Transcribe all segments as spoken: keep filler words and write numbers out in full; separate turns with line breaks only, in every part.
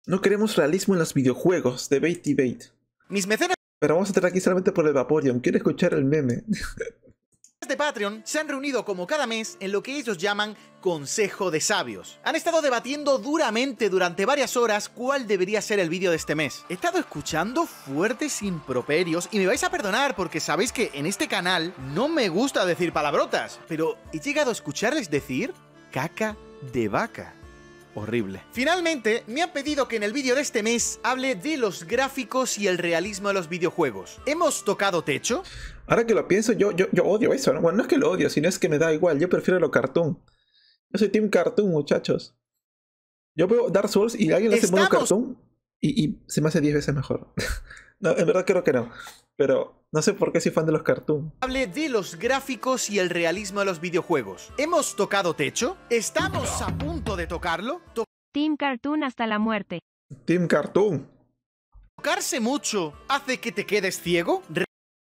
No queremos realismo en los videojuegos, debate debate.
Mis mecenas
Pero vamos a entrar aquí solamente por el Vaporeon. Quiero escuchar el meme.
de Patreon se han reunido como cada mes en lo que ellos llaman Consejo de Sabios. Han estado debatiendo duramente durante varias horas cuál debería ser el vídeo de este mes. He estado escuchando fuertes improperios y me vais a perdonar porque sabéis que en este canal no me gusta decir palabrotas, pero he llegado a escucharles decir caca de vaca. Horrible. Finalmente, me han pedido que en el vídeo de este mes hable de los gráficos y el realismo de los videojuegos. ¿Hemos tocado techo?
Ahora que lo pienso, yo, yo, yo odio eso, ¿no? Bueno, no es que lo odio, sino es que me da igual. Yo prefiero lo cartoon. Yo soy Team Cartoon, muchachos. Yo veo Dark Souls y alguien le hace modo
Estamos-
cartoon y, y se me hace diez veces mejor. No, en verdad creo que no. Pero no sé por qué soy fan de los cartoon.
Hable de los gráficos y el realismo de los videojuegos. ¿Hemos tocado techo? ¿Estamos a punto de tocarlo?
Team Cartoon hasta la muerte.
Team Cartoon.
¿Tocarse mucho hace que te quedes ciego? Re-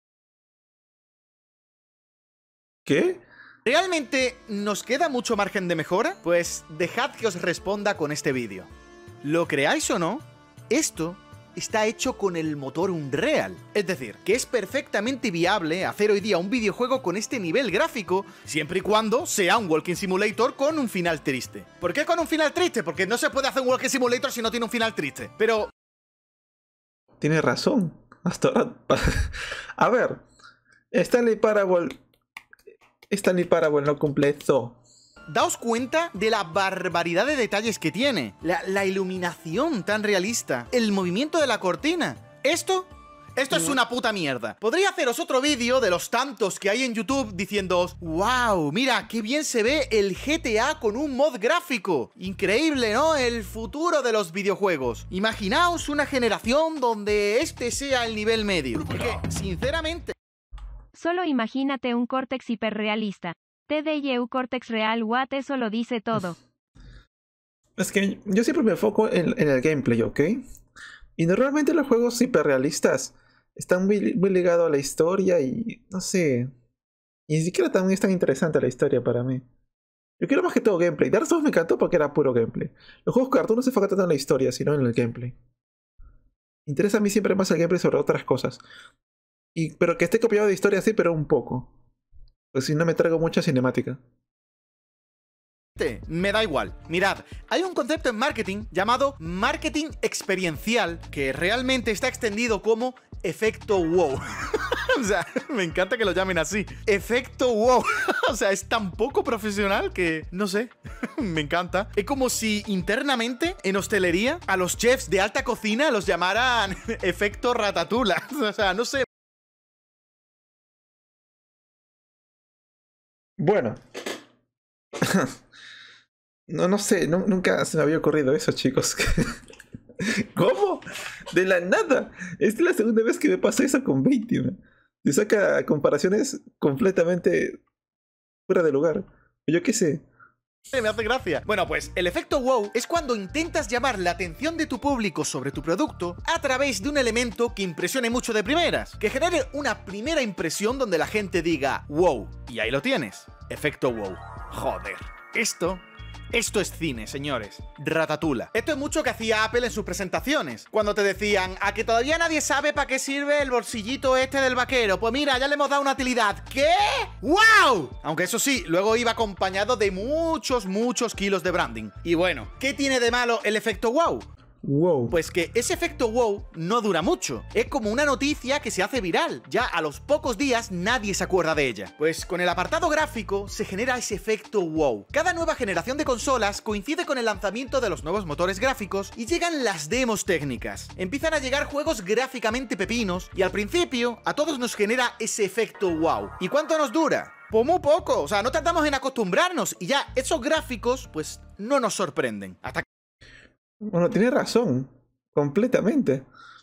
¿Qué?
¿Realmente nos queda mucho margen de mejora? Pues dejad que os responda con este vídeo. ¿Lo creáis o no? Esto está hecho con el motor Unreal. Es decir, que es perfectamente viable hacer hoy día un videojuego con este nivel gráfico, siempre y cuando sea un Walking Simulator con un final triste. ¿Por qué con un final triste? Porque no se puede hacer un Walking Simulator si no tiene un final triste. Pero
Tiene razón. Hasta ahora. A ver. Stanley Parable. Stanley Parable no cumple esto.
daos cuenta de la barbaridad de detalles que tiene. La, la iluminación tan realista. El movimiento de la cortina. Esto... Esto es una puta mierda. Podría haceros otro vídeo de los tantos que hay en YouTube diciéndoos: ¡Wow! Mira, qué bien se ve el G T A con un mod gráfico. Increíble, ¿no? El futuro de los videojuegos. Imaginaos una generación donde este sea el nivel medio. Porque, sinceramente...
Solo imagínate un Cortex hiperrealista. T D Y U Cortex Real Watt, eso lo dice todo.
Es que yo siempre me enfoco en, en el gameplay, ¿ok? Y normalmente los juegos hiperrealistas están muy, muy ligados a la historia y no sé. Y ni siquiera también es tan interesante la historia para mí. Yo quiero más que todo gameplay. Dark Souls me encantó porque era puro gameplay. Los juegos cartoon no se enfocan tanto en la historia, sino en el gameplay. Me interesa a mí siempre más el gameplay sobre otras cosas. Y, pero que esté copiado de historia sí, pero un poco. Pues si no me traigo mucha cinemática.
Me da igual. Mirad, hay un concepto en marketing llamado marketing experiencial que realmente está extendido como efecto wow. O sea, me encanta que lo llamen así. Efecto wow. O sea, es tan poco profesional que, no sé, me encanta. Es como si internamente, en hostelería, a los chefs de alta cocina los llamaran efecto ratatouille. O sea, no sé.
Bueno. No, no sé, no, nunca se me había ocurrido eso, chicos. ¿Cómo? De la nada. Esta es la segunda vez que me pasa eso con veinte. ¿No? Te saca comparaciones completamente fuera de lugar. Yo qué sé.
Me hace gracia. Bueno, pues el efecto wow es cuando intentas llamar la atención de tu público sobre tu producto a través de un elemento que impresione mucho de primeras, que genere una primera impresión donde la gente diga wow. Y ahí lo tienes. Efecto wow. Joder. Esto... Esto es cine, señores. Ratatouille. Esto es mucho que hacía Apple en sus presentaciones. Cuando te decían, a que todavía nadie sabe para qué sirve el bolsillito este del vaquero. Pues mira, ya le hemos dado una utilidad. ¿Qué? ¡Wow! Aunque eso sí, luego iba acompañado de muchos, muchos kilos de branding. Y bueno, ¿qué tiene de malo el efecto wow?
Wow.
Pues que ese efecto wow no dura mucho. Es como una noticia que se hace viral. Ya a los pocos días nadie se acuerda de ella. Pues con el apartado gráfico se genera ese efecto wow. Cada nueva generación de consolas coincide con el lanzamiento de los nuevos motores gráficos y llegan las demos técnicas. Empiezan a llegar juegos gráficamente pepinos y al principio a todos nos genera ese efecto wow. ¿Y cuánto nos dura? Pues muy poco. O sea, no tardamos en acostumbrarnos y ya esos gráficos pues no nos sorprenden. Hasta
Bueno, tiene razón. Completamente.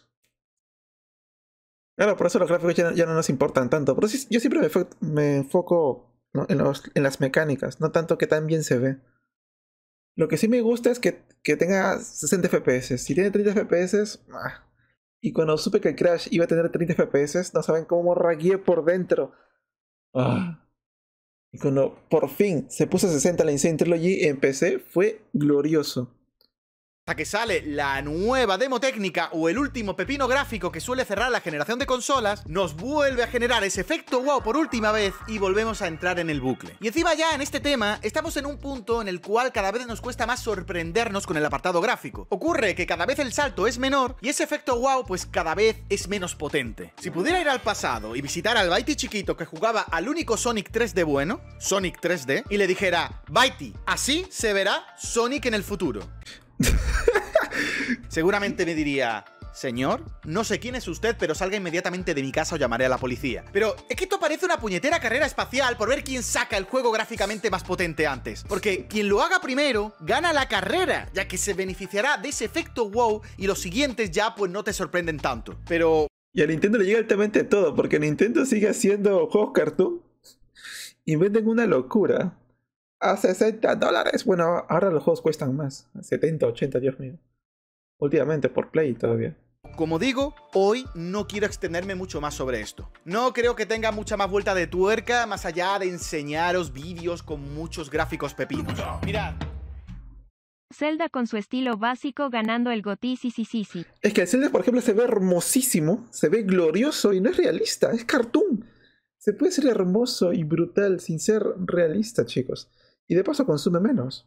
Claro, por eso los gráficos ya, no- ya no nos importan tanto. Pero sí, yo siempre me, fo- me enfoco, ¿no? en, los- en las mecánicas, no tanto que tan bien se ve. Lo que sí me gusta es que, que tenga sesenta F P S. Si tiene treinta F P S, ah. Y cuando supe que el Crash iba a tener treinta F P S, no saben cómo ragué por dentro. Ah. Y cuando por fin se puso a sesenta la Insane Trilogy en P C, fue glorioso.
hasta que sale la nueva demo técnica o el último pepino gráfico que suele cerrar la generación de consolas, nos vuelve a generar ese efecto wow por última vez y volvemos a entrar en el bucle. Y encima ya en este tema estamos en un punto en el cual cada vez nos cuesta más sorprendernos con el apartado gráfico. Ocurre que cada vez el salto es menor y ese efecto wow pues cada vez es menos potente. Si pudiera ir al pasado y visitar al Baiti chiquito que jugaba al único Sonic tres D bueno, Sonic tres D, y le dijera: Baiti, así se verá Sonic en el futuro. Seguramente me diría: señor, no sé quién es usted, pero salga inmediatamente de mi casa o llamaré a la policía. Pero es que esto parece una puñetera carrera espacial por ver quién saca el juego gráficamente más potente antes. Porque quien lo haga primero gana la carrera, ya que se beneficiará de ese efecto wow y los siguientes ya pues no te sorprenden tanto. Pero...
Y a Nintendo le llega altamente todo, porque Nintendo sigue haciendo juegos cartoon y venden una locura. A sesenta dólares. Bueno, ahora los juegos cuestan más. setenta, ochenta, Dios mío. Últimamente por Play todavía.
Como digo, hoy no quiero extenderme mucho más sobre esto. No creo que tenga mucha más vuelta de tuerca más allá de enseñaros vídeos con muchos gráficos pepinos. Mirad.
Zelda con su estilo básico ganando el GOTY, sí, sí, sí, sí.
Es que el Zelda, por ejemplo, se ve hermosísimo, se ve glorioso y no es realista, es cartoon. Se puede ser hermoso y brutal sin ser realista, chicos. Y de paso consume menos.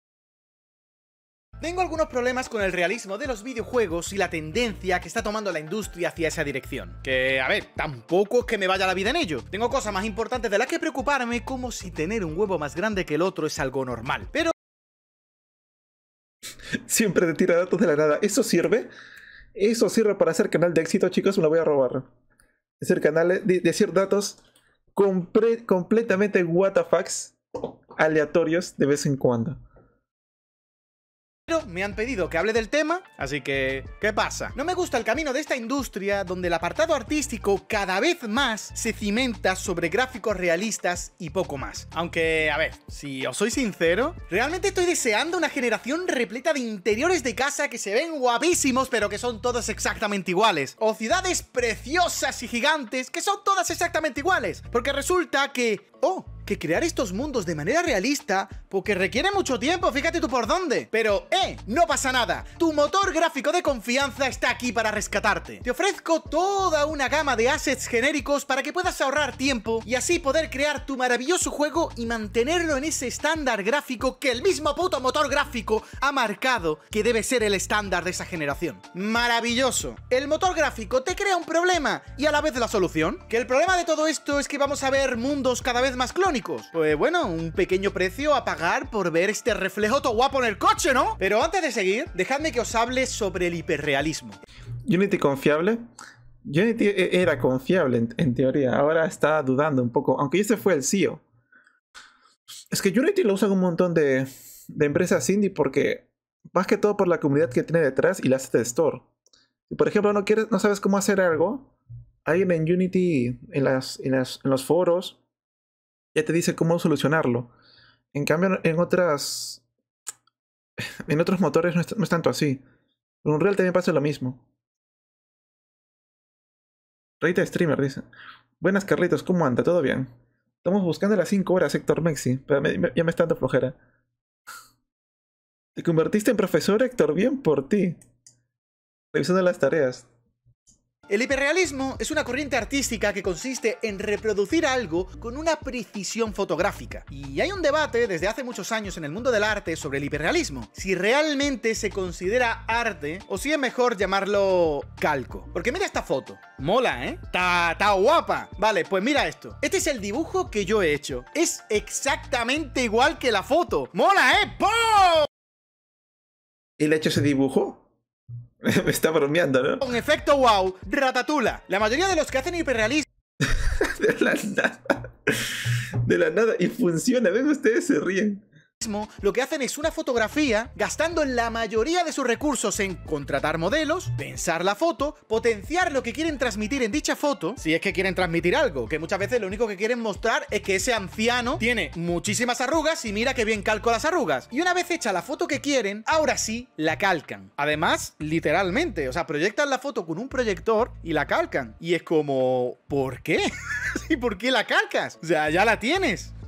Tengo algunos problemas con el realismo de los videojuegos y la tendencia que está tomando la industria hacia esa dirección. Que, a ver, tampoco es que me vaya la vida en ello. Tengo cosas más importantes de las que preocuparme, como si tener un huevo más grande que el otro es algo normal. Pero...
Siempre te tira datos de la nada. ¿Eso sirve? Eso sirve para hacer canal de éxito, chicos. Me lo voy a robar. Hacer canales, de, decir datos compre completamente what the fucks, aleatorios de vez en cuando.
Pero me han pedido que hable del tema, así que... ¿qué pasa? No me gusta el camino de esta industria donde el apartado artístico cada vez más se cimenta sobre gráficos realistas y poco más. Aunque, a ver, si os soy sincero, realmente estoy deseando una generación repleta de interiores de casa que se ven guapísimos pero que son todos exactamente iguales. O ciudades preciosas y gigantes que son todas exactamente iguales. Porque resulta que... ¡oh! Que crear estos mundos de manera realista, porque requiere mucho tiempo, fíjate tú por dónde. Pero, eh, no pasa nada. Tu motor gráfico de confianza está aquí para rescatarte. Te ofrezco toda una gama de assets genéricos para que puedas ahorrar tiempo y así poder crear tu maravilloso juego y mantenerlo en ese estándar gráfico que el mismo puto motor gráfico ha marcado que debe ser el estándar de esa generación. Maravilloso. El motor gráfico te crea un problema y a la vez la solución. Que el problema de todo esto es que vamos a ver mundos cada vez más clónicos. Pues bueno, un pequeño precio a pagar por ver este reflejo todo guapo en el coche, ¿no? Pero antes de seguir, dejadme que os hable sobre el hiperrealismo.
¿Unity confiable? Unity era confiable en, en teoría, ahora está dudando un poco, aunque ese fue el C E O. Es que Unity lo usan un montón de, de empresas indie porque, más que todo por la comunidad que tiene detrás y la asset store. Si por ejemplo no quieres, no sabes cómo hacer algo, alguien en Unity, en, las, en, las, en los foros, ya te dice cómo solucionarlo. En cambio, en otras... En otros motores no es, no es tanto así. En Unreal también pasa lo mismo. Rita Streamer dice: buenas, Carlitos, ¿cómo anda? ¿Todo bien? Estamos buscando las cinco horas, Héctor Mexi. Pero me, me, ya me está dando flojera. Te convertiste en profesor, Héctor. Bien por ti. Revisando las tareas.
El hiperrealismo es una corriente artística que consiste en reproducir algo con una precisión fotográfica. Y hay un debate desde hace muchos años en el mundo del arte sobre el hiperrealismo. Si realmente se considera arte o si es mejor llamarlo calco. Porque mira esta foto. Mola, ¿eh? Está, está guapa. Vale, pues mira esto. Este es el dibujo que yo he hecho. Es exactamente igual que la foto. ¡Mola, eh! ¡Pum!
¿Él ha hecho ese dibujo? Me está bromeando, ¿no?
Con efecto wow, ratatula. La mayoría de los que hacen hiperrealismo
de la nada. De la nada. Y funciona. Ven, ustedes se ríen.
Lo que hacen es una fotografía gastando la mayoría de sus recursos en contratar modelos, pensar la foto, potenciar lo que quieren transmitir en dicha foto, si es que quieren transmitir algo, que muchas veces lo único que quieren mostrar es que ese anciano tiene muchísimas arrugas y mira que bien calco las arrugas. Y una vez hecha la foto que quieren, ahora sí la calcan. Además, literalmente, o sea, proyectan la foto con un proyector y la calcan. Y es como... ¿por qué? ¿Y por qué la calcas? O sea, ya la tienes.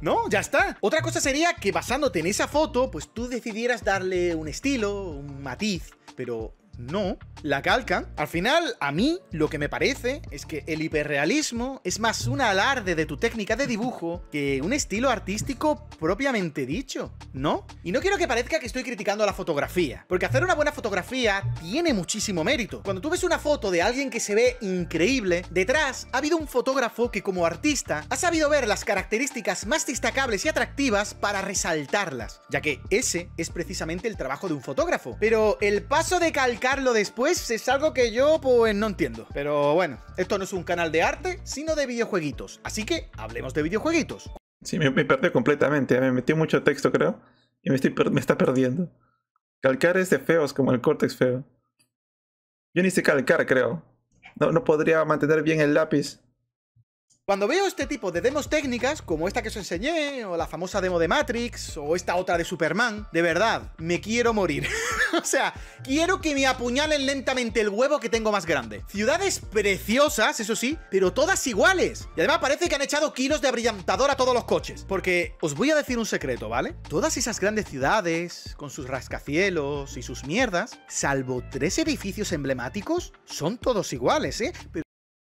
¿no? Ya está. Otra cosa sería que basándote en esa foto, pues tú decidieras darle un estilo, un matiz, pero... no, la calcan. Al final, a mí, lo que me parece es que el hiperrealismo es más un alarde de tu técnica de dibujo que un estilo artístico propiamente dicho, ¿no? Y no quiero que parezca que estoy criticando la fotografía, porque hacer una buena fotografía tiene muchísimo mérito. Cuando tú ves una foto de alguien que se ve increíble, detrás ha habido un fotógrafo que como artista ha sabido ver las características más destacables y atractivas para resaltarlas, ya que ese es precisamente el trabajo de un fotógrafo. Pero el paso de calcar después es algo que yo pues no entiendo. Pero bueno, esto no es un canal de arte, sino de videojueguitos. Así que hablemos de videojueguitos.
Sí, me, me perdí completamente. Me metí mucho texto, creo. Y me, estoy per me está perdiendo. Calcar es de feos, como el Cortex feo. Yo ni sé calcar, creo. No, no podría mantener bien el lápiz.
Cuando veo este tipo de demos técnicas, como esta que os enseñé, o la famosa demo de Matrix, o esta otra de Superman, de verdad, me quiero morir. O sea, quiero que me apuñalen lentamente el huevo que tengo más grande. Ciudades preciosas, eso sí, pero todas iguales. Y además parece que han echado kilos de abrillantador a todos los coches. Porque os voy a decir un secreto, ¿vale? Todas esas grandes ciudades, con sus rascacielos y sus mierdas, salvo tres edificios emblemáticos, son todos iguales, ¿eh? Pero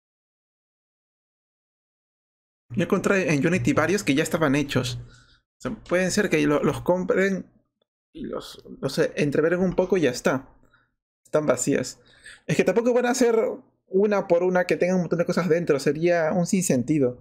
yo encontré en Unity varios que ya estaban hechos. O sea, pueden ser que lo, los compren y los, los entreveren un poco y ya está. Están vacías. Es que tampoco van a hacer una por una que tengan un montón de cosas dentro. Sería un sinsentido.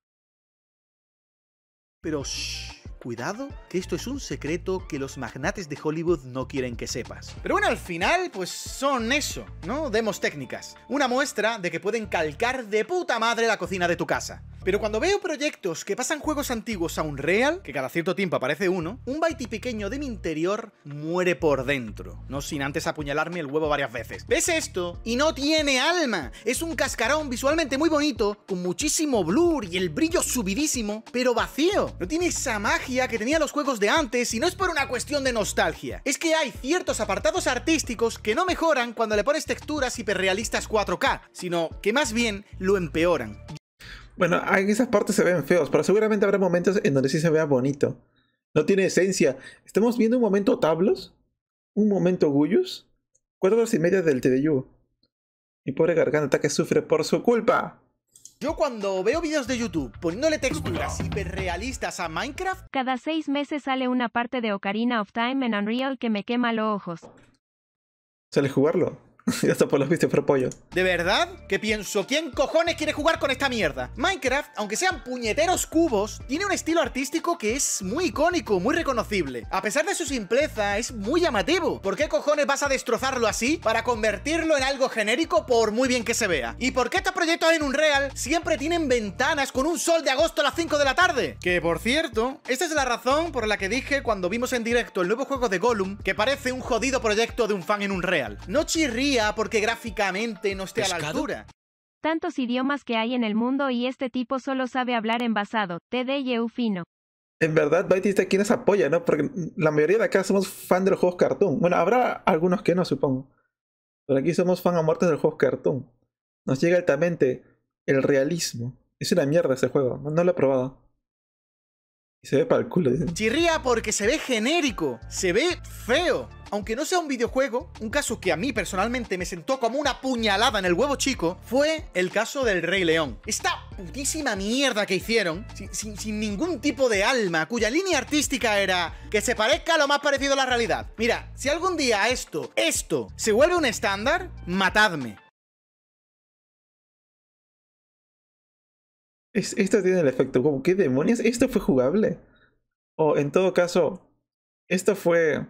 Pero shh, cuidado, que esto es un secreto que los magnates de Hollywood no quieren que sepas. Pero bueno, al final, pues son eso, ¿no? Demos técnicas. Una muestra de que pueden calcar de puta madre la cocina de tu casa. Pero cuando veo proyectos que pasan juegos antiguos a Unreal, que cada cierto tiempo aparece uno, un baiti pequeño de mi interior muere por dentro, no sin antes apuñalarme el huevo varias veces. ¿Ves esto? Y no tiene alma. Es un cascarón visualmente muy bonito, con muchísimo blur y el brillo subidísimo, pero vacío. No tiene esa magia que tenían los juegos de antes y no es por una cuestión de nostalgia. Es que hay ciertos apartados artísticos que no mejoran cuando le pones texturas hiperrealistas cuatro K, sino que más bien lo empeoran.
Bueno, en esas partes se ven feos, pero seguramente habrá momentos en donde sí se vea bonito. No tiene esencia. Estamos viendo un momento Tablos, un momento Guyus, cuatro horas y media del T D U. Mi pobre garganta que sufre por su culpa.
Yo cuando veo vídeos de YouTube poniéndole texturas hiperrealistas a Minecraft...
Cada seis meses sale una parte de Ocarina of Time en Unreal que me quema los ojos.
¿Sale jugarlo? Ya está por los vistos por pollo.
¿De verdad? Que pienso, ¿quién cojones quiere jugar con esta mierda? Minecraft, aunque sean puñeteros cubos, tiene un estilo artístico que es muy icónico, muy reconocible. A pesar de su simpleza, es muy llamativo. ¿Por qué cojones vas a destrozarlo así para convertirlo en algo genérico por muy bien que se vea? ¿Y por qué estos proyectos en Unreal siempre tienen ventanas con un sol de agosto a las cinco de la tarde? Que por cierto, esta es la razón por la que dije cuando vimos en directo el nuevo juego de Gollum que parece un jodido proyecto de un fan en Unreal. No chirría porque gráficamente no esté a la altura.
Tantos idiomas que hay en el mundo y este tipo solo sabe hablar envasado. T D U fino.
En verdad, Baiti está aquí nos apoya, ¿no? Porque la mayoría de acá somos fan de los juegos cartoon. Bueno, habrá algunos que no, supongo. Pero aquí somos fan a muerte de los juegos cartoon. Nos llega altamente el realismo. Es una mierda ese juego, no, no lo he probado. Y se ve para el culo, dicen.
Chirría porque se ve genérico, se ve feo. Aunque no sea un videojuego, un caso que a mí personalmente me sentó como una puñalada en el huevo chico fue el caso del Rey León. Esta putísima mierda que hicieron, sin, sin, sin ningún tipo de alma, cuya línea artística era que se parezca lo más parecido a la realidad. Mira, si algún día esto, esto, se vuelve un estándar, matadme.
Es, esto tiene el efecto, como, ¿qué demonios? ¿Esto fue jugable? O en todo caso, esto fue...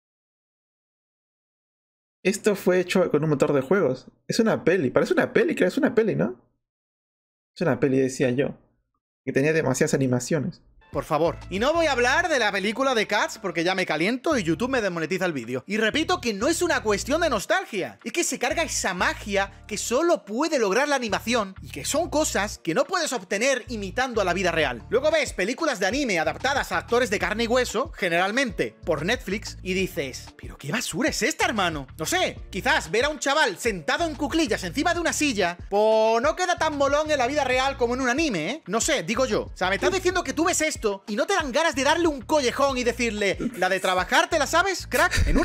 Esto fue hecho con un motor de juegos. Es una peli, parece una peli, creo, es una peli, ¿no? Es una peli, decía yo. Que tenía demasiadas animaciones.
Por favor. Y no voy a hablar de la película de Cats porque ya me caliento y YouTube me desmonetiza el vídeo. Y repito que no es una cuestión de nostalgia. Es que se carga esa magia que solo puede lograr la animación y que son cosas que no puedes obtener imitando a la vida real. Luego ves películas de anime adaptadas a actores de carne y hueso, generalmente por Netflix, y dices, ¿pero qué basura es esta, hermano? No sé, quizás ver a un chaval sentado en cuclillas encima de una silla, pues no queda tan molón en la vida real como en un anime, ¿eh? No sé, digo yo. O sea, me estás diciendo que tú ves esto esto y no te dan ganas de darle un collejón y decirle, la de trabajar te la sabes, crack, en un...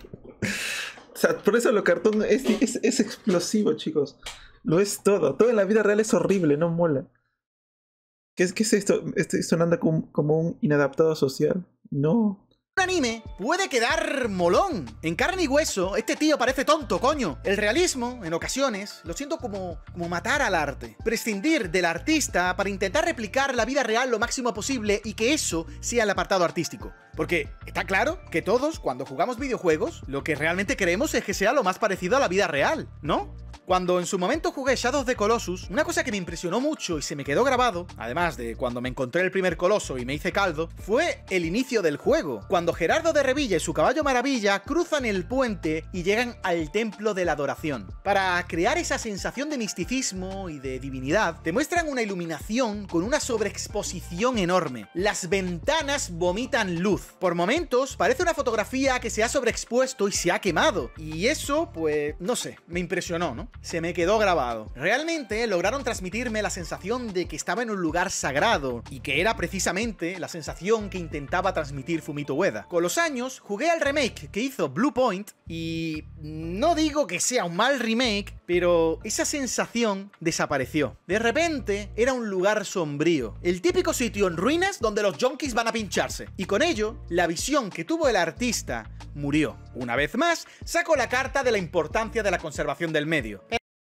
O sea, por eso lo cartoon es, es, es explosivo, chicos. Lo es todo. Todo en la vida real es horrible, no mola. ¿Qué es, qué es esto? ¿Estoy sonando como, como un inadaptado social? No.
Un anime puede quedar molón. En carne y hueso, este tío parece tonto, coño. El realismo, en ocasiones, lo siento como, como matar al arte. Prescindir del artista para intentar replicar la vida real lo máximo posible y que eso sea el apartado artístico. Porque está claro que todos, cuando jugamos videojuegos, lo que realmente queremos es que sea lo más parecido a la vida real, ¿no? Cuando en su momento jugué Shadow of the Colossus, una cosa que me impresionó mucho y se me quedó grabado, además de cuando me encontré el primer coloso y me hice caldo, fue el inicio del juego. Cuando Gerardo de Revilla y su caballo Maravilla cruzan el puente y llegan al Templo de la Adoración. Para crear esa sensación de misticismo y de divinidad, te muestran una iluminación con una sobreexposición enorme. Las ventanas vomitan luz. Por momentos, parece una fotografía que se ha sobreexpuesto y se ha quemado. Y eso, pues, no sé, me impresionó, ¿no? Se me quedó grabado. Realmente lograron transmitirme la sensación de que estaba en un lugar sagrado, y que era precisamente la sensación que intentaba transmitir Fumito Ueda. Con los años, jugué al remake que hizo Bluepoint, y no digo que sea un mal remake, pero esa sensación desapareció. De repente, era un lugar sombrío. El típico sitio en ruinas donde los junkies van a pincharse. Y con ello, la visión que tuvo el artista murió. Una vez más, saco la carta de la importancia de la conservación del medio.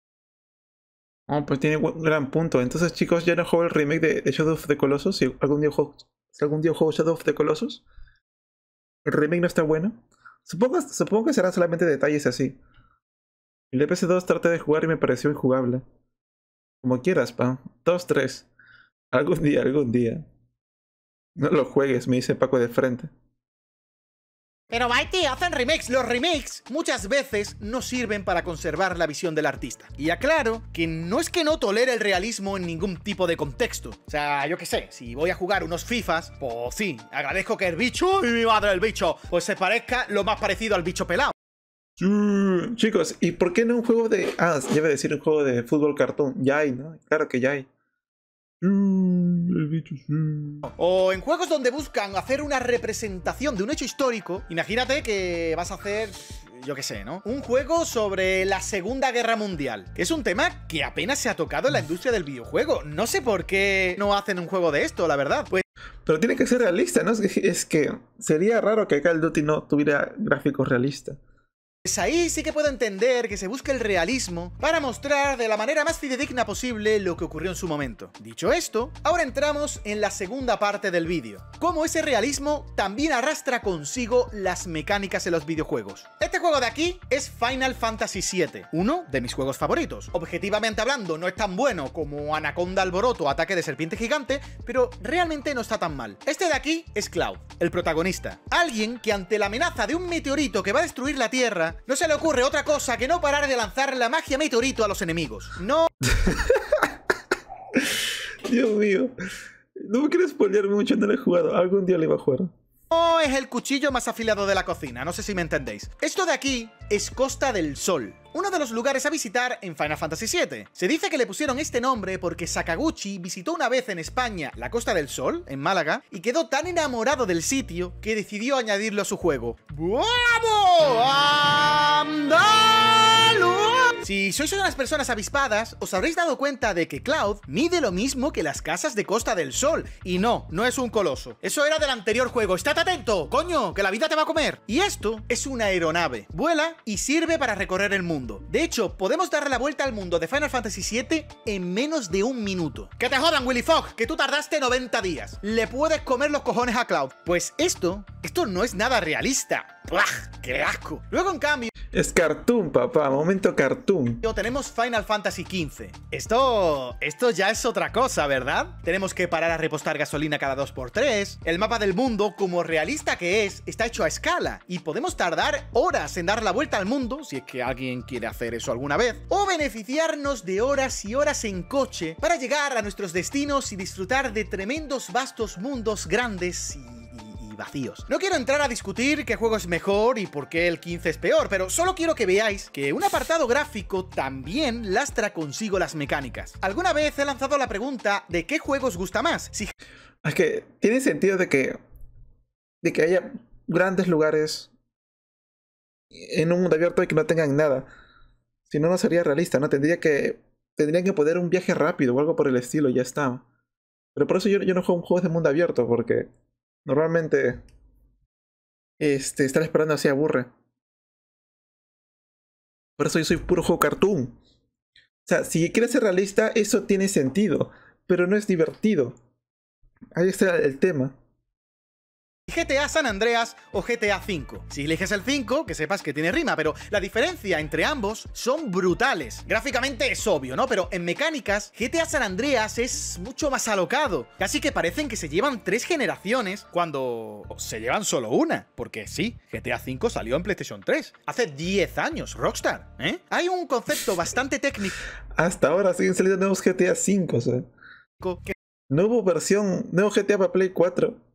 Oh, pues tiene un gran punto. Entonces, chicos, ya no juego el remake de, de Shadow of the Colossus. Si algún día juego, si algún día juego Shadow of the Colossus, el remake no está bueno. Supongo, supongo que serán solamente detalles así. El de P S dos traté de jugar y me pareció injugable. Como quieras, pa. dos tres. Algún día, algún día. No lo juegues, me dice Paco de frente.
Pero Mighty, hacen remakes. Los remakes muchas veces no sirven para conservar la visión del artista. Y aclaro que no es que no tolere el realismo en ningún tipo de contexto. O sea, yo qué sé, si voy a jugar unos FIFAs, pues sí, agradezco que el bicho, y mi madre el bicho, pues se parezca lo más parecido al bicho pelado.
Sí. Chicos, ¿y por qué no un juego de... Ah, ya iba a decir un juego de fútbol cartoon? Ya hay, ¿no? Claro que ya hay. El bicho, sí.
O en juegos donde buscan hacer una representación de un hecho histórico. Imagínate que vas a hacer, yo qué sé, ¿no? Un juego sobre la Segunda Guerra Mundial, que es un tema que apenas se ha tocado en la industria del videojuego. No sé por qué no hacen un juego de esto, la verdad. Pues...
Pero tiene que ser realista, ¿no? Es que sería raro que Call of Duty no tuviera gráficos realistas.
Pues ahí sí que puedo entender que se busque el realismo para mostrar de la manera más fidedigna posible lo que ocurrió en su momento. Dicho esto, ahora entramos en la segunda parte del vídeo. Cómo ese realismo también arrastra consigo las mecánicas en los videojuegos. Este juego de aquí es Final Fantasy siete, uno de mis juegos favoritos. Objetivamente hablando, no es tan bueno como Anaconda Alboroto, Ataque de Serpiente Gigante, pero realmente no está tan mal. Este de aquí es Cloud, el protagonista. Alguien que ante la amenaza de un meteorito que va a destruir la Tierra, no se le ocurre otra cosa que no parar de lanzar la magia meteorito a los enemigos. No...
Dios mío. No me quiero spoilear mucho, no lo he jugado. Algún día le iba a jugar.
No es el cuchillo más afilado de la cocina, no sé si me entendéis. Esto de aquí es Costa del Sol, uno de los lugares a visitar en Final Fantasy siete. Se dice que le pusieron este nombre porque Sakaguchi visitó una vez en España la Costa del Sol, en Málaga, y quedó tan enamorado del sitio que decidió añadirlo a su juego. ¡Vamos! ¡Andaluz! Si sois unas personas avispadas, os habréis dado cuenta de que Cloud mide lo mismo que las casas de Costa del Sol. Y no, no es un coloso. Eso era del anterior juego. ¡Estate atento! ¡Coño! ¡Que la vida te va a comer! Y esto es una aeronave. Vuela y sirve para recorrer el mundo. De hecho, podemos darle la vuelta al mundo de Final Fantasy siete en menos de un minuto. ¡Que te jodan, Willy Fogg! ¡Que tú tardaste noventa días! Le puedes comer los cojones a Cloud. Pues esto, esto no es nada realista. ¡Buah! ¡Qué asco! Luego, en cambio...
Es cartoon, papá, momento cartoon.
Tenemos Final Fantasy quince. Esto... Esto ya es otra cosa, ¿verdad? Tenemos que parar a repostar gasolina cada dos por tres. El mapa del mundo, como realista que es, está hecho a escala. Y podemos tardar horas en dar la vuelta al mundo, si es que alguien quiere hacer eso alguna vez. O beneficiarnos de horas y horas en coche para llegar a nuestros destinos y disfrutar de tremendos vastos mundos grandes y... vacíos. No quiero entrar a discutir qué juego es mejor y por qué el quince es peor, pero solo quiero que veáis que un apartado gráfico también lastra consigo las mecánicas. Alguna vez he lanzado la pregunta de qué juego os gusta más. Si...
Es que tiene sentido de que, de que haya grandes lugares en un mundo abierto y que no tengan nada. Si no, no sería realista, ¿no? Tendría que, tendrían que poner un viaje rápido o algo por el estilo y ya está. Pero por eso yo, yo no juego juegos de mundo abierto, porque normalmente este, estar esperando así aburre. Por eso yo soy puro juego cartoon. O sea, si quieres ser realista, eso tiene sentido, pero no es divertido. Ahí está el tema.
G T A San Andreas o G T A cinco. Si eliges el cinco, que sepas que tiene rima, pero la diferencia entre ambos son brutales. Gráficamente es obvio, ¿no? Pero en mecánicas, G T A San Andreas es mucho más alocado. Casi que parecen que se llevan tres generaciones cuando se llevan solo una. Porque sí, G T A cinco salió en PlayStation tres. Hace diez años, Rockstar, ¿eh? Hay un concepto bastante técnico.
Hasta ahora siguen saliendo nuevos G T A cinco, o sea.
Que...
No hubo versión, nuevo G T A para Play cuatro.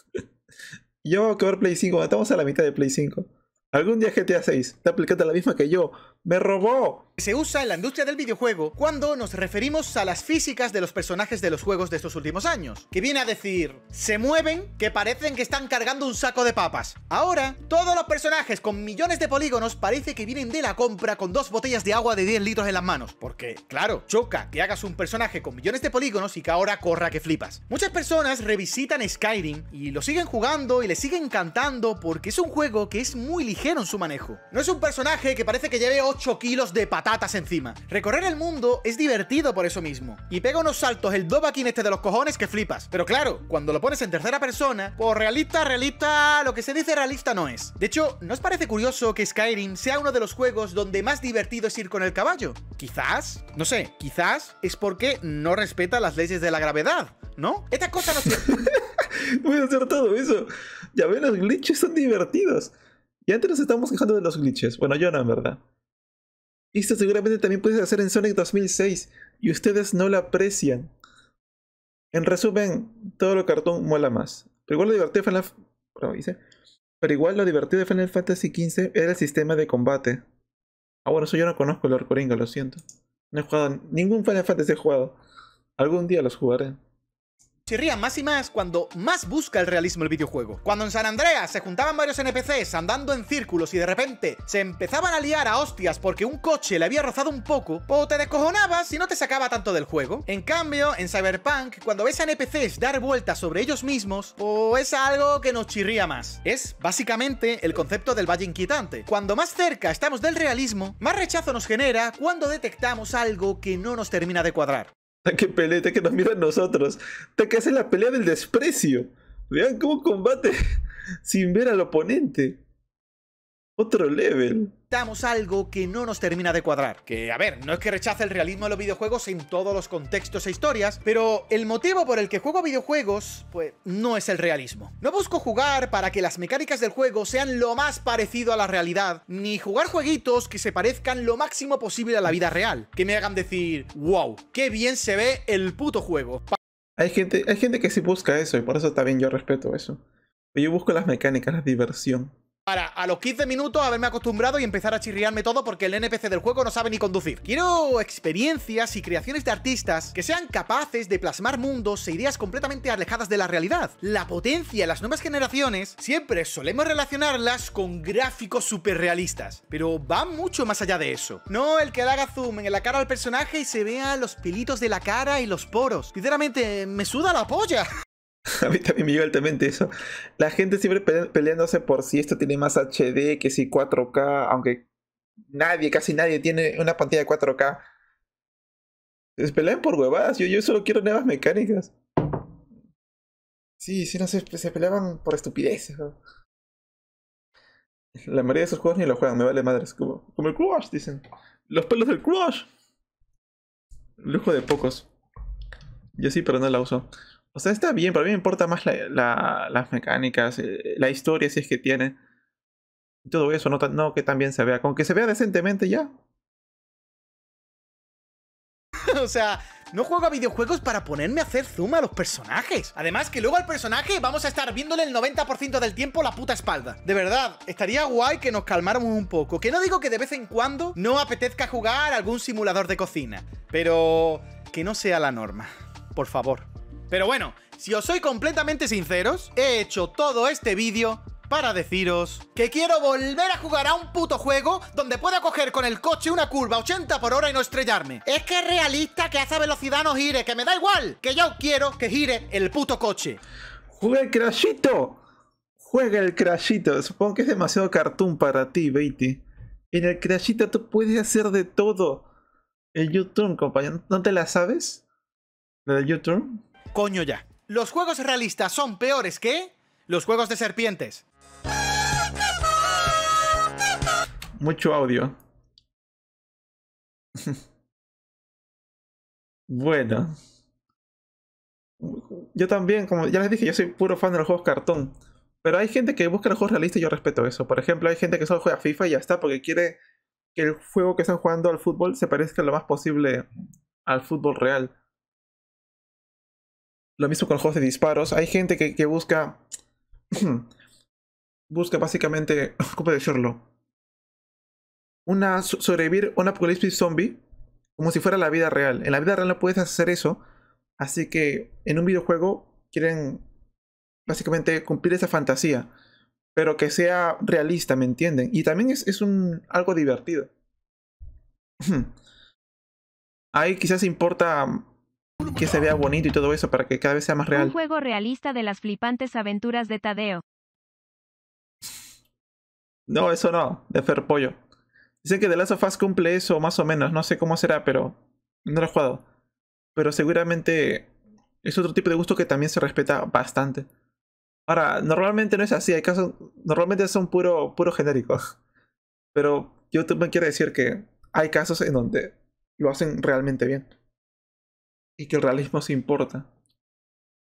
Yo voy a acabar Play cinco, estamos a la mitad de Play cinco. Algún día G T A seis está aplicando la misma que yo. ¡Me robó!
Se usa en la industria del videojuego cuando nos referimos a las físicas de los personajes de los juegos de estos últimos años. Que viene a decir, se mueven que parecen que están cargando un saco de papas. Ahora, todos los personajes con millones de polígonos parece que vienen de la compra con dos botellas de agua de diez litros en las manos. Porque, claro, choca que hagas un personaje con millones de polígonos y que ahora corra que flipas. Muchas personas revisitan Skyrim y lo siguen jugando y le siguen encantando porque es un juego que es muy ligero en su manejo. No es un personaje que parece que lleve ocho kilos de patatas encima. Recorrer el mundo es divertido por eso mismo. Y pega unos saltos el Dovahkiin este de los cojones que flipas. Pero claro, cuando lo pones en tercera persona, pues realista, realista, lo que se dice realista no es. De hecho, ¿no os parece curioso que Skyrim sea uno de los juegos donde más divertido es ir con el caballo? Quizás, no sé, quizás es porque no respeta las leyes de la gravedad, ¿no? Esta cosa no sirve.
Voy a hacer todo eso. Ya ven, los glitches son divertidos. Y antes nos estábamos quejando de los glitches. Bueno, yo no, en verdad. Esto seguramente también puedes hacer en Sonic dos mil seis y ustedes no lo aprecian. En resumen, todo lo cartoon mola más. Pero igual lo divertido de Final... Pero, dice... Pero igual lo divertido de Final Fantasy quince era el sistema de combate. Ah, bueno, eso yo no conozco el Orcoringa, lo siento. No he jugado... Ningún Final Fantasy he jugado. Algún día los jugaré.
Chirría más y más cuando más busca el realismo el videojuego. Cuando en San Andreas se juntaban varios N P Cs andando en círculos y de repente se empezaban a liar a hostias porque un coche le había rozado un poco, o te descojonabas y no te sacaba tanto del juego. En cambio, en Cyberpunk, cuando ves a N P Cs dar vueltas sobre ellos mismos, pues es algo que nos chirría más. Es básicamente el concepto del valle inquietante. Cuando más cerca estamos del realismo, más rechazo nos genera cuando detectamos algo que no nos termina de cuadrar.
Que pelea, que nos miran nosotros. Que hace la pelea del desprecio. Vean cómo combate sin ver al oponente. Otro level.
Damos algo que no nos termina de cuadrar. Que, a ver, no es que rechace el realismo de los videojuegos en todos los contextos e historias, pero el motivo por el que juego videojuegos, pues, no es el realismo. No busco jugar para que las mecánicas del juego sean lo más parecido a la realidad, ni jugar jueguitos que se parezcan lo máximo posible a la vida real. Que me hagan decir, wow, qué bien se ve el puto juego.
Hay gente, hay gente que sí busca eso y por eso también yo respeto eso. Pero yo busco las mecánicas, la diversión.
Para a los quince minutos haberme acostumbrado y empezar a chirriarme todo porque el N P C del juego no sabe ni conducir. Quiero experiencias y creaciones de artistas que sean capaces de plasmar mundos e ideas completamente alejadas de la realidad. La potencia de las nuevas generaciones siempre solemos relacionarlas con gráficos súper realistas, pero va mucho más allá de eso. No el que le haga zoom en la cara al personaje y se vean los pelitos de la cara y los poros. Sinceramente, me suda la polla.
A mí también me llega altamente eso. La gente siempre pele peleándose por si esto tiene más H D, que si cuatro K, aunque nadie, casi nadie tiene una pantalla de cuatro K. Se pelean por huevadas, yo, yo solo quiero nuevas mecánicas. Sí, sí, no sé, se peleaban por estupideces, ¿no? La mayoría de esos juegos ni lo juegan, me vale madres. Como, como el Crush, dicen. Los pelos del Crush. Lujo de pocos. Yo sí, pero no la uso. O sea, está bien, pero a mí me importa más la, la, las mecánicas, eh, la historia si es que tiene. Todo eso, no, no que también se vea. Con que se vea decentemente ya.
O sea, no juego a videojuegos para ponerme a hacer zoom a los personajes. Además que luego al personaje vamos a estar viéndole el noventa por ciento del tiempo la puta espalda. De verdad, estaría guay que nos calmáramos un poco. Que no digo que de vez en cuando no apetezca jugar algún simulador de cocina, pero que no sea la norma. Por favor. Pero bueno, si os soy completamente sinceros, he hecho todo este vídeo para deciros que quiero volver a jugar a un puto juego donde pueda coger con el coche una curva a ochenta por hora y no estrellarme. Es que es realista que a esa velocidad no gire, que me da igual, que yo quiero que gire el puto coche.
¡Juega el Crashito! Juega el Crashito. Supongo que es demasiado cartoon para ti, Beatty. En el Crashito tú puedes hacer de todo. El U-Turn, compañero, ¿no te la sabes? ¿La del U-Turn?
Coño ya. Los juegos realistas son peores que los juegos de serpientes.
Mucho audio. Bueno. Yo también, como ya les dije, yo soy puro fan de los juegos cartón. Pero hay gente que busca los juegos realistas y yo respeto eso. Por ejemplo, hay gente que solo juega FIFA y ya está, porque quiere que el juego que están jugando al fútbol se parezca lo más posible al fútbol real. Lo mismo con los juegos de disparos. Hay gente que, que busca... busca básicamente... ¿Cómo decirlo? Una, sobrevivir a un apocalipsis zombie como si fuera la vida real. En la vida real no puedes hacer eso. Así que en un videojuego quieren básicamente cumplir esa fantasía. Pero que sea realista, ¿me entienden? Y también es, es un, algo divertido. Ahí quizás importa que se vea bonito y todo eso para que cada vez sea más real.
Un juego realista de las flipantes aventuras de Tadeo.
No, eso no, de Fer Pollo. Dicen que The Last of Us cumple eso más o menos, no sé cómo será, pero no lo he jugado. Pero seguramente es otro tipo de gusto que también se respeta bastante. Ahora, normalmente no es así, hay casos, normalmente son puro, puro genéricos. Pero YouTube me quiere decir que hay casos en donde lo hacen realmente bien. Y que el realismo sí importa.